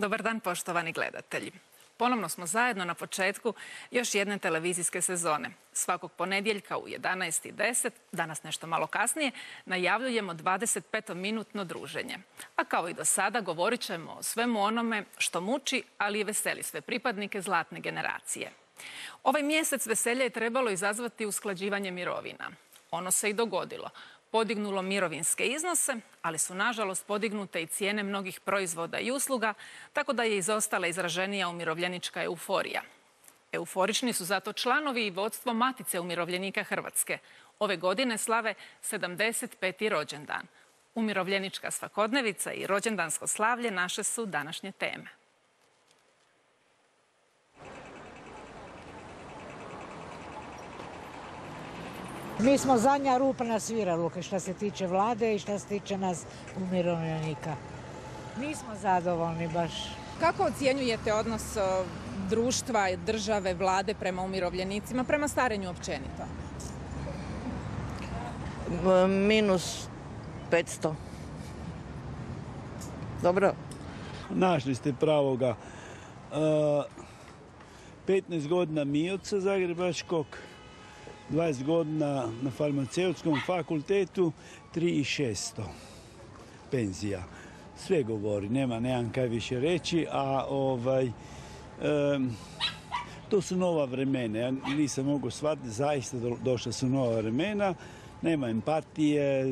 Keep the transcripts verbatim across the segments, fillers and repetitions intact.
Dobar dan, poštovani gledatelji. Ponovno smo zajedno na početku još jedne televizijske sezone. Svakog ponedjeljka u jedanaest i deset, danas nešto malo kasnije, najavljujemo dvadeset petominutno druženje. A kao i do sada govorit ćemo o svemu onome što muči, ali i veseli sve pripadnike zlatne generacije. Ovaj mjesec veselja je trebalo izazvati usklađivanje mirovina. Ono se i dogodilo. Podignulo mirovinske iznose, ali su nažalost podignute i cijene mnogih proizvoda i usluga, tako da je izostala izraženija umirovljenička euforija. Euforični su zato članovi i vodstvo Matice umirovljenika Hrvatske. Ove godine slave sedamdeset peti rođendan. Umirovljenička svakodnevica i rođendansko slavlje naše su današnje teme. Mi smo zadnja rupa na sviraluke što se tiče vlade i što se tiče nas umirovljenika. Nismo zadovoljni baš. Kako ocjenjujete odnos društva, države, vlade prema umirovljenicima, prema starenju općenito? Minus petsto. Dobro. Našli ste pravoga. petnaest godina Mijovca Zagrebačkog, dvadeset godina na farmaceutskom fakultetu, tri tisuće šesto penzija. Sve govori, nema, nemam kaj više reći, a ovaj, um, to su nova vremena. Ja nisam mogu shvatiti, zaista do, došla su nova vremena, nema empatije,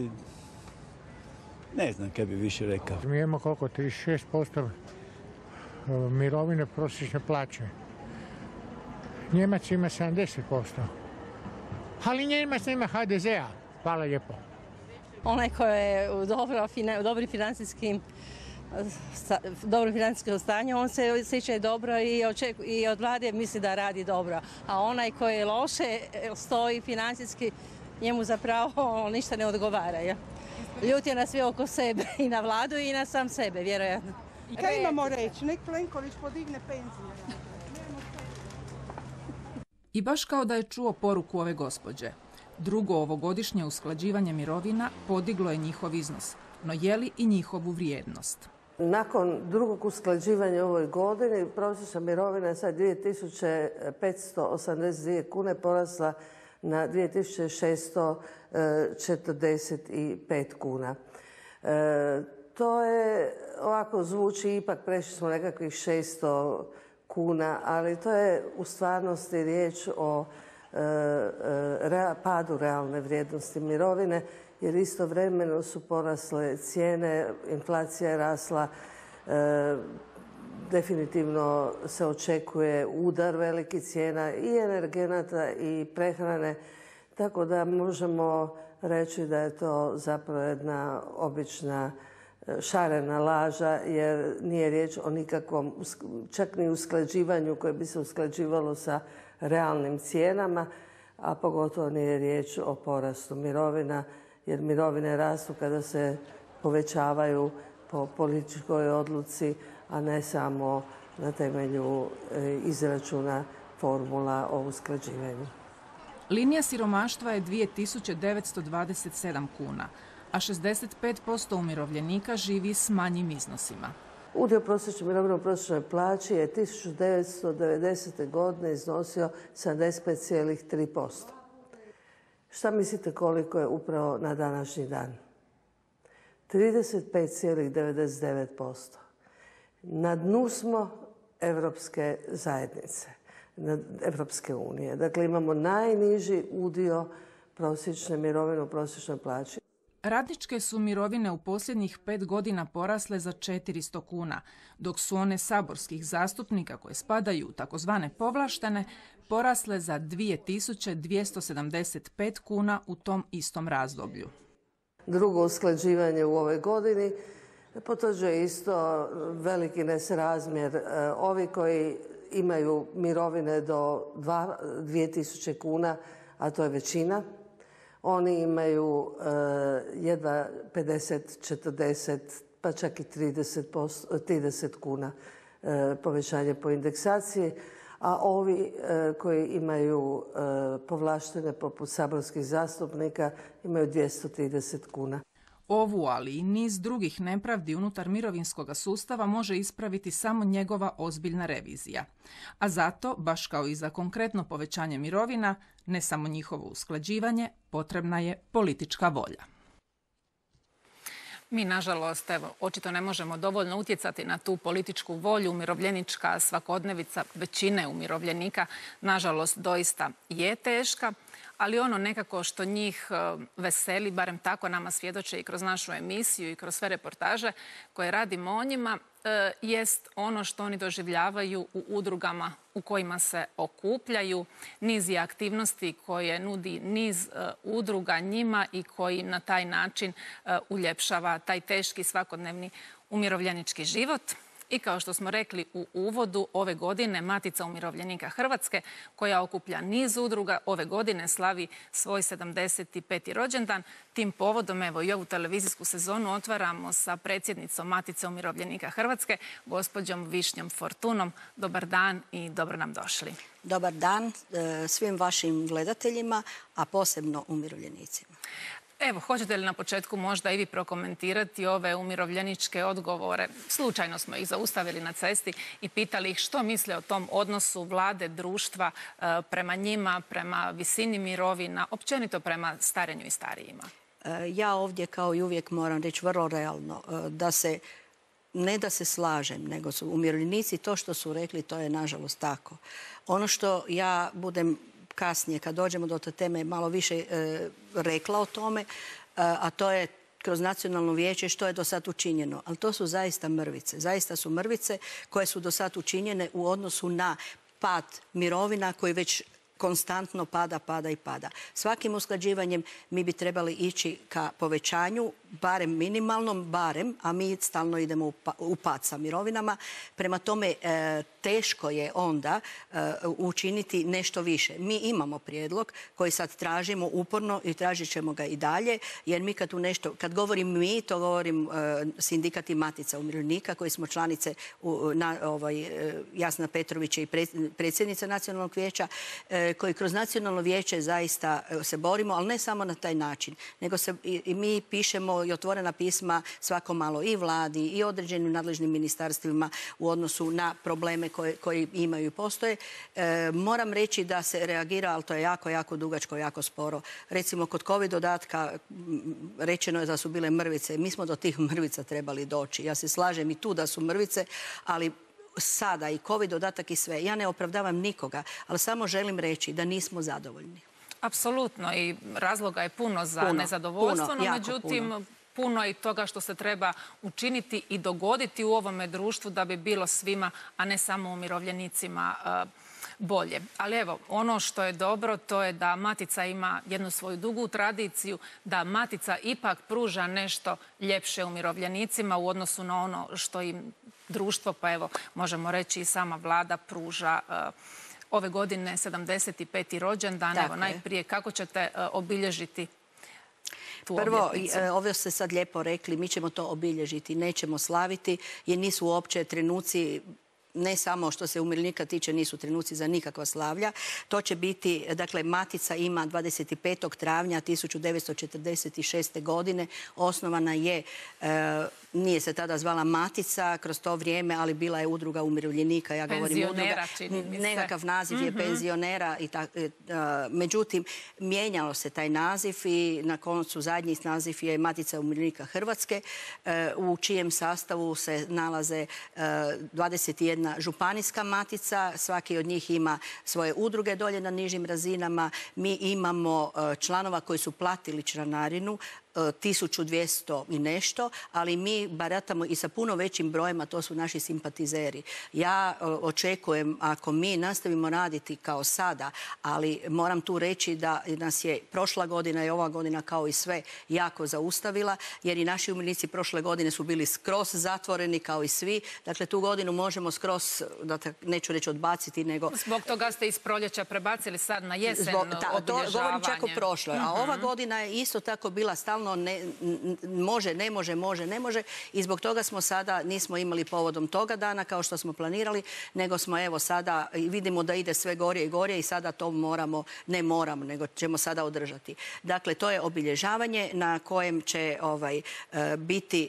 ne znam kaj bi više rekao. Mi imamo koliko, trideset šest posto mirovine prosječne plaće. Njemac ima sedamdeset posto. Ali Njemac nema ha de zea. Hvala lijepo. Onaj koji je u dobro, u dobrim financijskim dobro financijsko stanje, on se osjeća dobro i, očeku, i od vlade misli da radi dobro. A onaj koji je loše stoji financijski, njemu zapravo ništa ne odgovara. Ja? Ljut je na sve oko sebe, i na vladu i na sam sebe, vjerojatno. I kaj imamo reći? Nek Plenković podigne penzije. I baš kao da je čuo poruku ove gospođe. Drugo ovogodišnje usklađivanje mirovina podiglo je njihov iznos, no je li i njihovu vrijednost? Nakon drugog usklađivanja u ovoj godini, prosječna mirovina je sad dvije tisuće petsto osamdeset dvije kune porasla na dvije tisuće šesto četrdeset pet kuna. E, to je, ovako zvuči, ipak prešli smo nekakvih šesto kuna, ali to je u stvarnosti riječ o e, e, padu realne vrijednosti mirovine, jer istovremeno su porasle cijene, inflacija je rasla, e, definitivno se očekuje udar velikih cijena i energenata i prehrane, tako da možemo reći da je to zapravo jedna obična šarena laža, jer nije riječ o nikakvom, čak ni usklađivanju koje bi se usklađivalo sa realnim cijenama, a pogotovo nije riječ o porastu mirovina, jer mirovine rastu kada se povećavaju po političkoj odluci, a ne samo na temelju izračuna formula o usklađivanju. Linija siromaštva je dvije tisuće devetsto dvadeset sedam kuna, a šezdeset pet posto umirovljenika živi s manjim iznosima. Udio prosječne mirovine u prosječnoj plaći je tisuću devetsto devedesete. godine iznosio sedamdeset pet zarez tri posto. Šta mislite koliko je upravo na današnji dan? trideset pet zarez devedeset devet posto. Na dnu smo Evropske zajednice, Evropske unije. Dakle, imamo najniži udio prosječne mirovine u prosječnoj plaći. Radničke su mirovine u posljednjih pet godina porasle za četiristo kuna, dok su one saborskih zastupnika koje spadaju u takozvane povlaštene porasle za dvije tisuće dvjesto sedamdeset pet kuna u tom istom razdoblju. Drugo usklađivanje u ovoj godini potvrđuje isto veliki nesrazmjer. Ovi koji imaju mirovine do dvije tisuće kuna, a to je većina, oni imaju uh, jedva pedeset, četrdeset, pa čak i trideset kuna uh, povećanje po indeksaciji, a ovi uh, koji imaju uh, povlaštene poput saborskih zastupnika imaju dvjesto trideset kuna. ovu, ali i niz drugih nepravdi unutar mirovinskog sustava može ispraviti samo njegova ozbiljna revizija. A zato, baš kao i za konkretno povećanje mirovina, ne samo njihovo usklađivanje, potrebna je politička volja. Mi, nažalost, evo, očito ne možemo dovoljno utjecati na tu političku volju. Umirovljenička svakodnevica većine umirovljenika, nažalost, doista je teška, ali ono nekako što njih veseli, barem tako nama svjedoče i kroz našu emisiju i kroz sve reportaže koje radimo o njima, jest ono što oni doživljavaju u udrugama u kojima se okupljaju, niz je aktivnosti koje nudi niz udruga njima i koji na taj način uljepšava taj teški svakodnevni umirovljenički život. I kao što smo rekli u uvodu, ove godine Matica umirovljenika Hrvatske, koja okuplja niz udruga, ove godine slavi svoj sedamdeset peti rođendan. Tim povodom, evo, i ovu televizijsku sezonu otvaramo sa predsjednicom Matice umirovljenika Hrvatske, gospođom Višnjom Fortunom. Dobar dan i dobro nam došli. Dobar dan svim vašim gledateljima, a posebno umirovljenicima. Evo, hoćete li na početku možda i vi prokomentirati ove umirovljeničke odgovore? Slučajno smo ih zaustavili na cesti i pitali ih što misle o tom odnosu vlade, društva prema njima, prema visini mirovina, općenito prema starenju i starijima. Ja ovdje kao i uvijek moram reći vrlo realno da se, ne da se slažem, nego su umirovljenici to što su rekli, to je nažalost tako. Ono što ja budem kasnije, kad dođemo do te teme, malo više e, rekla o tome, e, a to je kroz nacionalno vijeće što je do sad učinjeno. Ali to su zaista mrvice. Zaista su mrvice koje su do sad učinjene u odnosu na pad mirovina koji već konstantno pada, pada i pada. Svakim usklađivanjem mi bi trebali ići ka povećanju, barem minimalnom, barem, a mi stalno idemo u pad sa mirovinama. Prema tome, teško je onda učiniti nešto više. Mi imamo prijedlog koji sad tražimo uporno i tražit ćemo ga i dalje, jer mi kad tu nešto, kad govorim mi, to govorim sindikat i Matica umirovljenika, koji smo članice na, ovaj, Jasna Petrovića i predsjednica Nacionalnog vijeća, koji kroz Nacionalno vijeće zaista se borimo, ali ne samo na taj način, nego se i mi pišemo i otvorena pisma svako malo i vladi i određenim nadležnim ministarstvima u odnosu na probleme koje, koji imaju i postoje. E, moram reći da se reagira, ali to je jako, jako dugačko, jako sporo. Recimo, kod COVID dodatka rečeno je da su bile mrvice. Mi smo do tih mrvica trebali doći. Ja se slažem i tu da su mrvice, ali sada i COVID dodatak i sve. Ja ne opravdavam nikoga, ali samo želim reći da nismo zadovoljni. Apsolutno, i razloga je puno za puno, nezadovoljstvo, puno, no međutim puno. puno je i toga što se treba učiniti i dogoditi u ovome društvu da bi bilo svima, a ne samo umirovljenicima, bolje. Ali evo, ono što je dobro, to je da Matica ima jednu svoju dugu tradiciju, da Matica ipak pruža nešto ljepše umirovljenicima u odnosu na ono što im društvo, pa evo, možemo reći i sama vlada pruža. Ove godine sedamdeset peti rođendan. Evo, najprije, kako ćete obilježiti tu Prvo, obljetnicu? ovo ste sad lijepo rekli, mi ćemo to obilježiti, nećemo slaviti, jer nisu uopće trenuci, ne samo što se umirovljenika tiče, nisu trenuci za nikakva slavlja. To će biti, dakle, Matica ima dvadeset petog travnja tisuću devetsto četrdeset šeste. godine. Osnovana je, e, nije se tada zvala Matica kroz to vrijeme, ali bila je udruga umirovljenika. Ja govorim udruga, nekakav naziv je mm-hmm. penzionera. I ta, e, međutim, mijenjalo se taj naziv i na koncu zadnji naziv je Matica umirovljenika Hrvatske, e, u čijem sastavu se nalaze e, dvadeset jedna županijska matica, svaki od njih ima svoje udruge dolje na nižim razinama. Mi imamo članova koji su platili članarinu, tisuću dvjesto i nešto, ali mi baratamo i sa puno većim brojem, a to su naši simpatizeri. Ja očekujem, ako mi nastavimo raditi kao sada, ali moram tu reći da nas je prošla godina i ova godina kao i sve jako zaustavila, jer i naši umirovljenici prošle godine su bili skroz zatvoreni kao i svi. Dakle, tu godinu možemo skroz, da neću reći odbaciti, nego... Zbog toga ste iz proljeća prebacili sad na jesen obilježavanje. To govorim čak o prošloj. A ova godina je isto tako bila stalno stalno ne, može, ne može, može, ne može i zbog toga smo sada, nismo imali povodom toga dana kao što smo planirali, nego smo evo sada, vidimo da ide sve gorje i gorje i sada to moramo, ne moramo, nego ćemo sada održati. Dakle, to je obilježavanje na kojem će ovaj, biti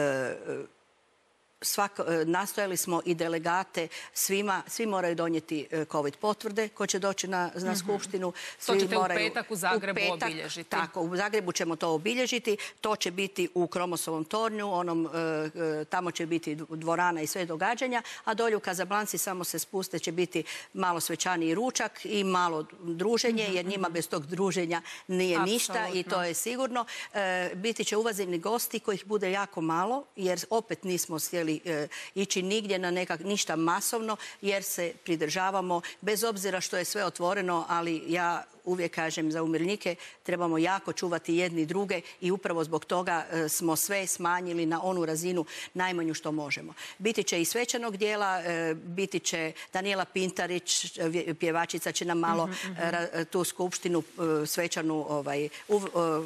Svako, nastojali smo i delegate, svima, svi moraju donijeti COVID potvrde ko će doći na, na skupštinu. Svi to ćete moraju, u petak u Zagrebu u petak, obilježiti. Tako, u Zagrebu ćemo to obilježiti. To će biti u Kromosovom tornju, onom, tamo će biti dvorana i sve događanja, a dolje u Kazablanci samo se spuste, će biti malo svečaniji ručak i malo druženje, jer njima bez tog druženja nije Absolutno. ništa i to je sigurno. Biti će uvazeni gosti kojih bude jako malo, jer opet nismo sjeli ići nigdje na nekak, ništa masovno jer se pridržavamo, bez obzira što je sve otvoreno, ali ja uvijek kažem za umirovljenike trebamo jako čuvati jedni druge i upravo zbog toga smo sve smanjili na onu razinu najmanju što možemo. Biti će i svečanog dijela, biti će Danijela Pintarić, pjevačica će nam malo mm-hmm. tu skupštinu svečanu ovaj, u,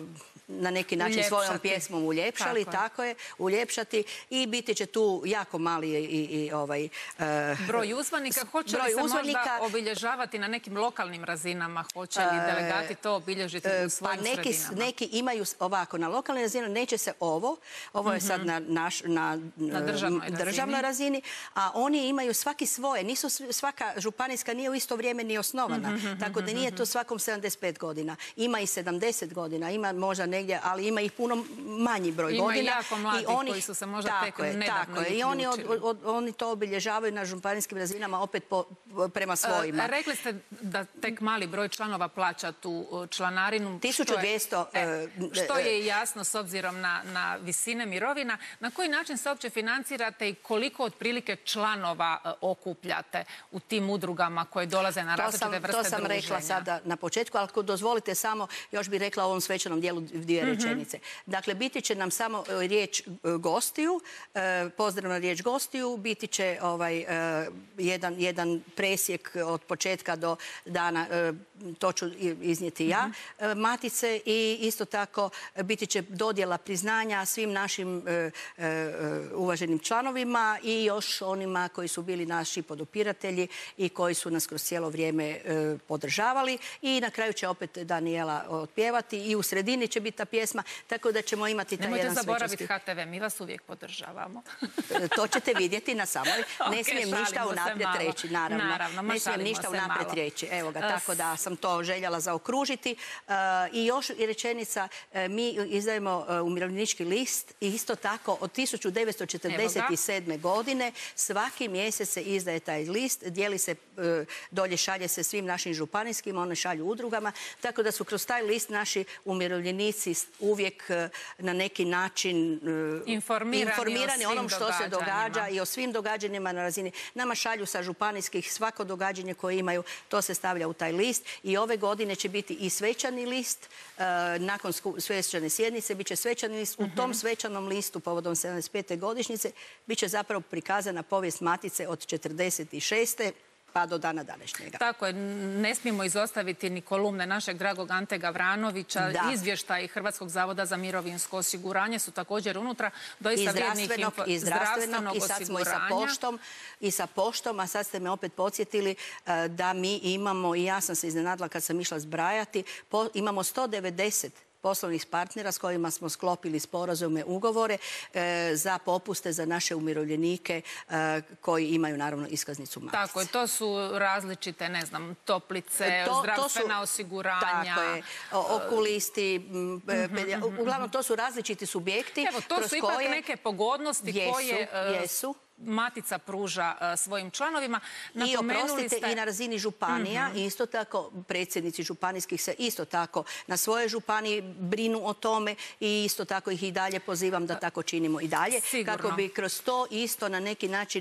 na neki način uljepšati. Svojom pjesmom uljepšali, tako, tako je, uljepšati i biti će tu jako mali i, i ovaj... Uh, broj uzvanika, hoće li se uzvanika, možda obilježavati na nekim lokalnim razinama, hoće li delegati to obilježiti uh, u svojim pa neki, sredinama? Neki imaju ovako, na lokalnoj razini neće se ovo, ovo je mm-hmm. sad na, naš, na, na državnoj, državnoj razini. razini, a oni imaju svaki svoje, nisu svaka županijska nije u isto vrijeme ni osnovana, mm-hmm. tako da nije to svakom sedamdeset pet godina, ima i sedamdeset godina, ima možda negdje, ali ima ih puno manji broj ima godina. Ima jako mladih oni, koji su se možda tako tek je, nedavno tako je. I oni, od, od, oni to obilježavaju na županijskim razinama opet po, prema svojima. E, rekli ste da tek mali broj članova plaća tu članarinu. tisuću dvjesto. Što je, e, što je jasno s obzirom na, na visine mirovina. Na koji način se uopće financirate i koliko otprilike članova e, okupljate u tim udrugama koje dolaze na različite vrste druženja? To sam rekla sada na početku, ali ako dozvolite samo, još bih rekla o ovom svečanom dijelu dvije mm-hmm. rečenice. Dakle, biti će nam samo riječ gostiju, pozdravna riječ gostiju, biti će ovaj, jedan, jedan presjek od početka do dana, to ću iznijeti ja, mm-hmm. matice i isto tako biti će dodjela priznanja svim našim uvaženim članovima i još onima koji su bili naši podupiratelji i koji su nas kroz cijelo vrijeme podržavali i na kraju će opet Danijela otpjevati i u sredini će biti ta pjesma, tako da ćemo imati taj Nemojte jedan svečasti. Nemojte zaboraviti H T V, mi vas uvijek podržavamo. To ćete vidjeti na samoj. Ne okay, smijem ništa unaprijed reći, naravno. naravno ne smijem ništa unaprijed reći. Evo ga, tako da sam to željela zaokružiti. Uh, I još i rečenica, uh, mi izdajemo uh, umirovljenički list i isto tako od tisuću devetsto četrdeset sedme. godine svaki mjesec se izdaje taj list, dijeli se, uh, dolje šalje se svim našim županijskim, one šalju udrugama, tako da su kroz taj list naši umirovljenici uvijek uh, na neki način uh, informirani, informirani o onom što se događa i o svim događanjima na razini. Nama šalju sa županijskih svako događanje koje imaju, to se stavlja u taj list i ove godine će biti i svečani list, uh, nakon svečane sjednice bit će svečani list. U tom svečanom listu povodom sedamdeset pete godišnjice bit će zapravo prikazana povijest Matice od četrdeset šeste pa do dana današnjega. Tako je, ne smijemo izostaviti ni kolumne našeg dragog Ante Gavranovića, da. Izvještaj Hrvatskog zavoda za mirovinsko osiguranje su također unutra. Doista I zdravstvenog, i zdravstvenog, i sad smo i sa poštom, i sa poštom, a sad ste me opet podsjetili uh, da mi imamo, i ja sam se iznenadila kad sam išla zbrajati, po, imamo sto devedeset poslovnih partnera s kojima smo sklopili sporazume, ugovore e, za popuste za naše umirovljenike e, koji imaju naravno iskaznicu Matice. Tako je, to su različite, ne znam, toplice, to, zdravstvena to su, osiguranja. Tako je, okulisti, mm-hmm. uglavnom to su različiti subjekti. Evo, to su ipak koje neke pogodnosti jesu, koje... Jesu. Matica pruža uh, svojim članovima. I oprostite ste... i na razini županija, mm-hmm. isto tako predsjednici županijskih se isto tako na svoje županiji brinu o tome i isto tako ih i dalje pozivam da tako činimo i dalje. Sigurno. Kako bi kroz to isto na neki način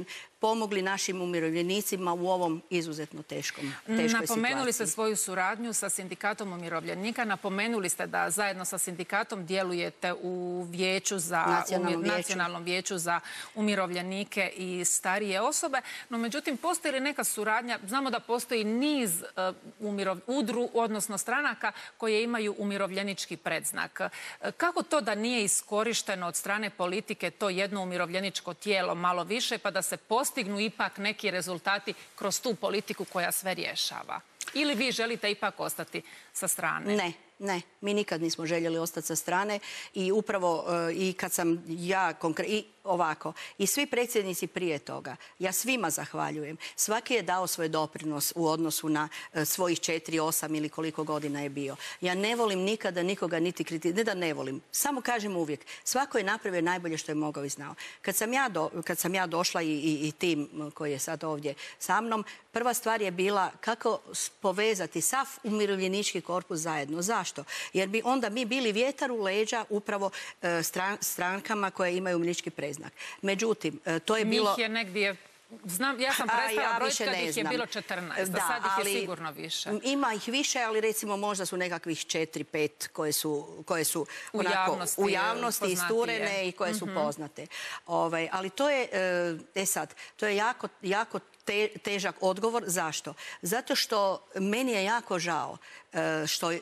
pomogli našim umirovljenicima u ovom izuzetno teškom, teškoj situaciji. Napomenuli ste svoju suradnju sa Sindikatom umirovljenika, napomenuli ste da zajedno sa sindikatom djelujete u vijeću za, Nacionalnom umir, vijeću. nacionalnom vijeću za umirovljenike i starije osobe, no međutim postoji li neka suradnja, znamo da postoji niz uh, umirov, udru, odnosno stranaka koje imaju umirovljenički predznak. Kako to da nije iskorišteno od strane politike to jedno umirovljeničko tijelo malo više pa da se postignu ipak neki rezultati kroz tu politiku koja sve rješava? Ili vi želite ipak ostati sa strane? Ne. Ne, mi nikad nismo željeli ostati sa strane i upravo i kad sam ja konkretno, i ovako, i svi predsjednici prije toga, ja svima zahvaljujem. Svaki je dao svoj doprinos u odnosu na svojih četiri, osam ili koliko godina je bio. Ja ne volim nikada nikoga niti kritizirati, ne da ne volim, samo kažem uvijek, svako je napravio najbolje što je mogao i znao. Kad sam ja, do, kad sam ja došla i, i, i tim koji je sad ovdje sa mnom, prva stvar je bila kako povezati sav umirovljenički korpus zajedno. Zašto? Jer bi onda mi bili vjetar u leđa upravo e, stran, strankama koje imaju umirovljenički predznak. Međutim, e, to je bilo... Njih je negdje... Znam, ja sam predstavila ja brojka da ih je znam. bilo četrnaest, da, a sad ih ali je sigurno više. Ima ih više, ali recimo možda su nekakvih četiri, pet koje su, koje su u onako, javnosti, u javnosti isturene i koje su mm-hmm. poznate. Ovaj, ali to je, e sad, to je jako, jako te, težak odgovor. Zašto? Zato što meni je jako žao e, što... E,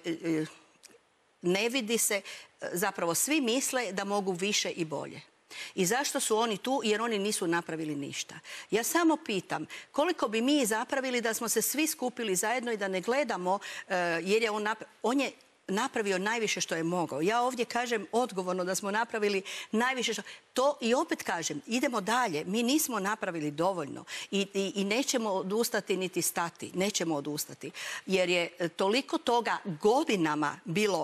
ne vidi se, zapravo svi misle da mogu više i bolje. I zašto su oni tu? Jer oni nisu napravili ništa. Ja samo pitam koliko bi mi zapravili da smo se svi skupili zajedno i da ne gledamo, jer je on, on je napravio najviše što je mogao. Ja ovdje kažem odgovorno da smo napravili najviše što... To i opet kažem, idemo dalje. Mi nismo napravili dovoljno i, i, i nećemo odustati niti stati. Nećemo odustati. Jer je toliko toga godinama bilo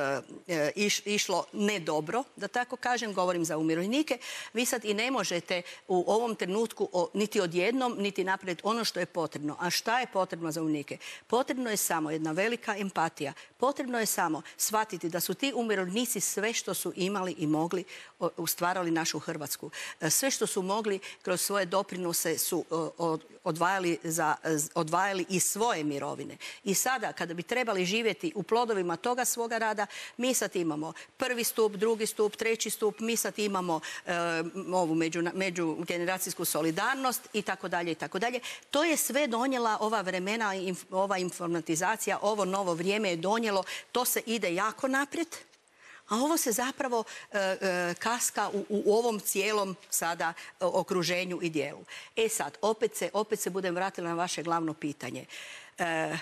E, iš, išlo ne dobro, da tako kažem, govorim za umirovljenike. Vi sad i ne možete u ovom trenutku o, niti odjednom, niti napraviti ono što je potrebno. A šta je potrebno za umirovljenike? Potrebno je samo jedna velika empatija. Potrebno je samo shvatiti da su ti umirovljenici sve što su imali i mogli ustvarali našu Hrvatsku. Sve što su mogli kroz svoje doprinose su odvajali, za, odvajali i svoje mirovine. I sada, kada bi trebali živjeti u plodovima toga svoga rada, mi sad imamo prvi stup, drugi stup, treći stup, mi sad imamo e, ovu među, međugeneracijsku solidarnost i tako dalje i tako dalje. To je sve donijela ova vremena, inf, ova informatizacija, ovo novo vrijeme je donijelo, to se ide jako naprijed. A ovo se zapravo e, e, kaska u, u ovom cijelom sada e, okruženju i dijelu. E sad, opet se, opet se budem vratila na vaše glavno pitanje. E,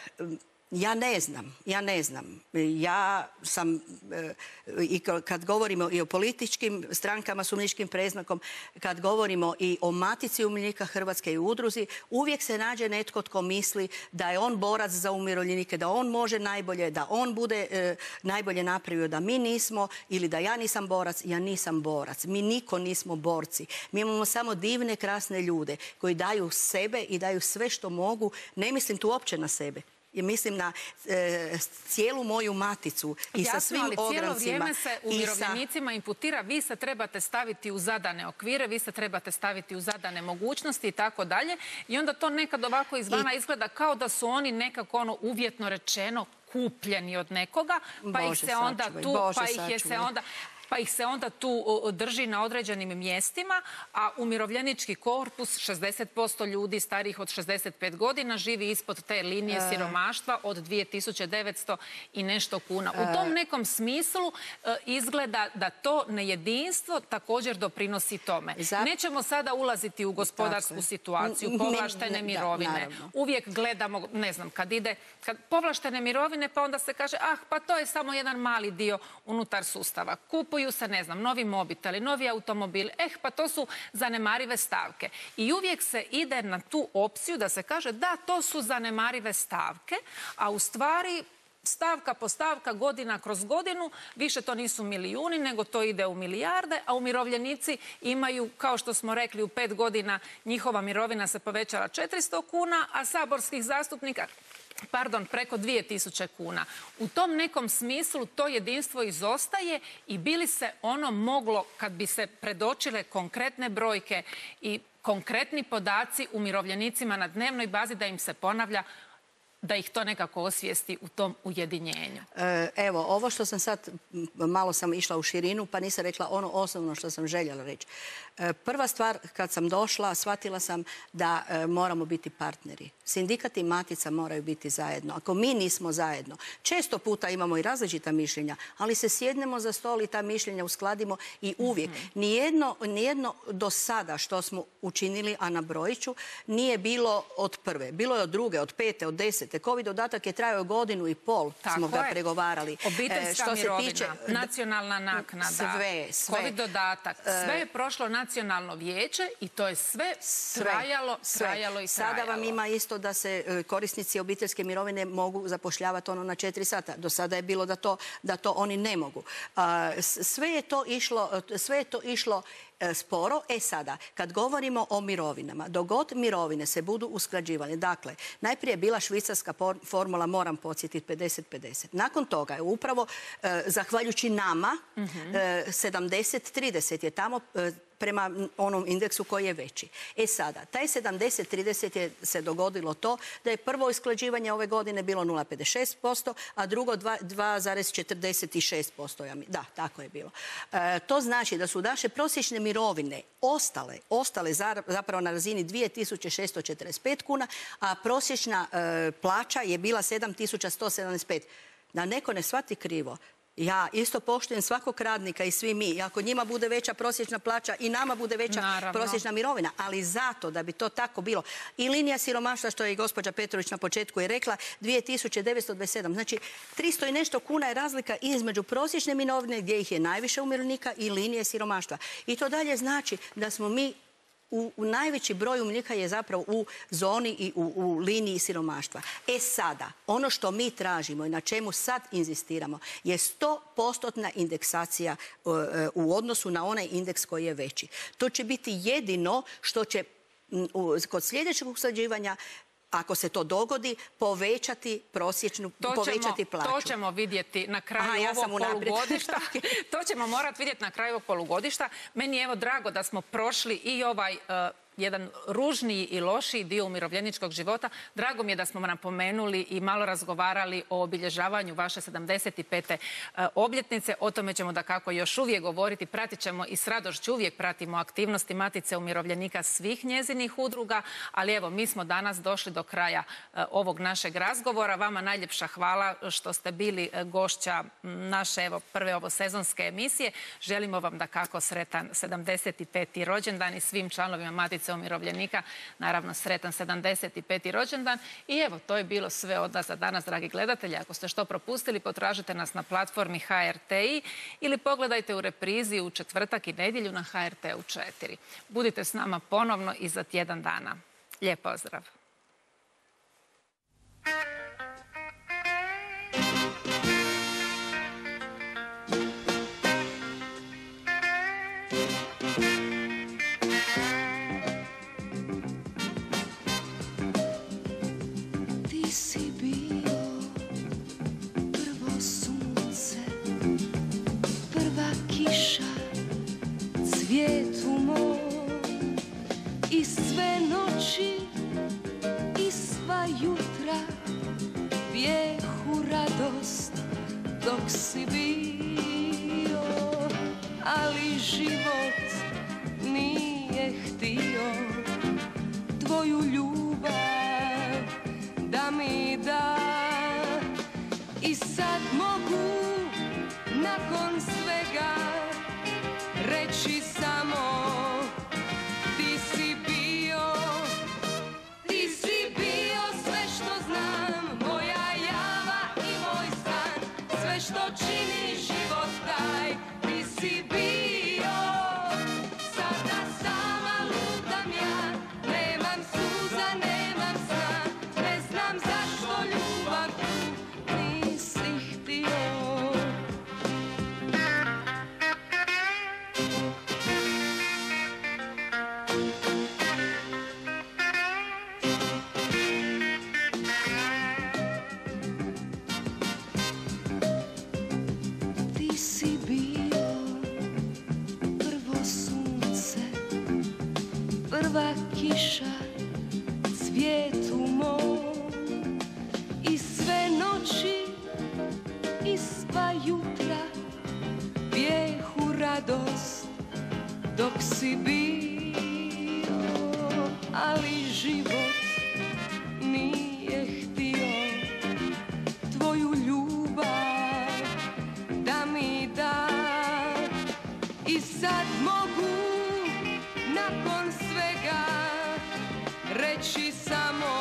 Ja ne znam, ja ne znam. Ja sam, e, i kad govorimo i o političkim strankama s umirovljeničkim predznakom, kad govorimo i o Matici umirovljenika Hrvatske i udruzi, uvijek se nađe netko tko misli da je on borac za umirovljenike, da on može najbolje, da on bude e, najbolje napravio, da mi nismo, ili da ja nisam borac. Ja nisam borac. Mi niko nismo borci. Mi imamo samo divne, krasne ljude koji daju sebe i daju sve što mogu. Ne mislim tu uopće na sebe. I mislim na e, cijelu moju maticu i Jasno, sa svim ali ograncima. Cijelo vrijeme se umirovljenicima sa... imputira, vi se trebate staviti u zadane okvire, vi se trebate staviti u zadane mogućnosti i tako dalje. I onda to nekad ovako izvana I... izgleda kao da su oni nekako ono uvjetno rečeno kupljeni od nekoga, pa Bože, ih se onda sačuvaj. tu, Bože, pa ih je se onda... pa ih se onda tu drži na određenim mjestima, a umirovljenički korpus, šezdeset posto ljudi starijih od šezdeset pet godina, živi ispod te linije e... siromaštva od dvije tisuće devetsto i nešto kuna. U tom nekom smislu e, izgleda da to nejedinstvo također doprinosi tome. Zap... Nećemo sada ulaziti u gospodarsku Tako situaciju, povlaštene ne, ne, mirovine. Da, Uvijek gledamo, ne znam, kad ide kad povlaštene mirovine, pa onda se kaže, ah, pa to je samo jedan mali dio unutar sustava. Kupuju se, ne znam, novi mobiteli, novi automobili, eh, pa to su zanemarive stavke. I uvijek se ide na tu opciju da se kaže da, to su zanemarive stavke, a u stvari stavka po stavka, godina kroz godinu, više to nisu milijuni, nego to ide u milijarde, a umirovljenici imaju, kao što smo rekli, u pet godina njihova mirovina se povećala četiristo kuna, a saborskih zastupnika pardon, preko dvije tisuće kuna. U tom nekom smislu to jedinstvo izostaje i bi li se ono moglo, kad bi se predočile konkretne brojke i konkretni podaci umirovljenicima na dnevnoj bazi da im se ponavlja, da ih to nekako osvijesti u tom ujedinjenju? Evo, ovo što sam sad, malo sam išla u širinu, pa nisam rekla ono osnovno što sam željela reći. Prva stvar, kad sam došla, shvatila sam da moramo biti partneri. Sindikat i matica moraju biti zajedno. Ako mi nismo zajedno, često puta imamo i različita mišljenja, ali se sjednemo za stol i ta mišljenja uskladimo i uvijek. Nijedno, nijedno do sada što smo učinili, a na brojiću, nije bilo od prve. Bilo je od druge, od pete, od desete. Covid dodatak je trajao godinu i pol, tako smo ga je. pregovarali. Obiteljska što mirovina, se tiče, nacionalna naknada, sve, sve. Covid dodatak, sve je prošlo nacionalno vijeće i to je sve, sve trajalo, sve. trajalo i trajalo. Sada vam ima isto da se korisnici obiteljske mirovine mogu zapošljavati ono na četiri sata. Do sada je bilo da to, da to oni ne mogu. Sve je to išlo, sve je to išlo sporo. E sada, kad govorimo o mirovinama, dok god mirovine se budu usklađivane, dakle, najprije je bila švicarska formula, moram podsjetiti, pedeset pedeset. Nakon toga je upravo, zahvaljujući nama, sedamdeset trideset je tamo prema onom indeksu koji je veći. E sada, taj sedamdeset trideset je se dogodilo to da je prvo usklađivanje ove godine bilo nula zarez pedeset šest posto, a drugo dva zarez četrdeset šest posto. Da, tako je bilo. E, to znači da su naše prosječne mirovine ostale, ostale zapravo na razini dvije tisuće šesto četrdeset pet kuna, a prosječna e, plaća je bila sedam tisuća sto sedamdeset pet. Da neko ne shvati krivo, ja isto poštujem svakog radnika i svi mi. I ako njima bude veća prosječna plaća i nama bude veća Naravno. prosječna mirovina. Ali zato da bi to tako bilo. I linija siromaštva, što je i gospođa Petrović na početku je rekla, dvije tisuće devetsto dvadeset sedam. Znači, tristo i nešto kuna je razlika između prosječne mirovine, gdje ih je najviše umirovljenika, i linije siromaštva. I to dalje znači da smo mi U, u najveći broj umirovljenika je zapravo u zoni i u, u liniji siromaštva. E sada, ono što mi tražimo i na čemu sad inzistiramo je sto postotna indeksacija uh, u odnosu na onaj indeks koji je veći. To će biti jedino što će uh, kod sljedećeg usklađivanja, ako se to dogodi, povećati prosječnu, to povećati ćemo, plaću. To ćemo vidjeti na kraju Aha, ja ovog polugodišta. To ćemo morati vidjeti na kraju ovog polugodišta. Meni je evo drago da smo prošli i ovaj uh, jedan ružniji i lošiji dio umirovljeničkog života. Drago mi je da smo napomenuli i malo razgovarali o obilježavanju vaše sedamdeset pete obljetnice. O tome ćemo da kako još uvijek govoriti. Pratit ćemo i s radošću uvijek pratimo aktivnosti Matice umirovljenika svih njezinih udruga. Ali evo, mi smo danas došli do kraja ovog našeg razgovora. Vama najljepša hvala što ste bili gošća naše evo, prve ovo sezonske emisije. Želimo vam da kako sretan sedamdeset peti rođendan i svim članovima Matice umirovljenika, naravno sretan sedamdeset peti rođendan. I evo, to je bilo sve od nas za danas, dragi gledatelji. Ako ste što propustili, potražite nas na platformi H R T I ili pogledajte u reprizi u četvrtak i nedjelju na H R T U četiri. Budite s nama ponovno i za tjedan dana. Lijep pozdrav! Svijetu moj i sve noći i sva jutra bijehu radost dok si bio, ali život nije htio tvoju ljubav da mi da. I sad mogu nakon svega reći samo ti si bio, ti si bio sve što znam, moja java i moj san, sve što čini život taj, ti si bio. Sada sama lutam ja, nemam suza, nemam sna, ne znam zašto ljubav tu nisi prva kiša cvijetu mom i sve noći i sva jutra bijehu radost dok si bio, ali život nije htio tvoju ljubav da mi da. I sad mogu nakon svega reći samo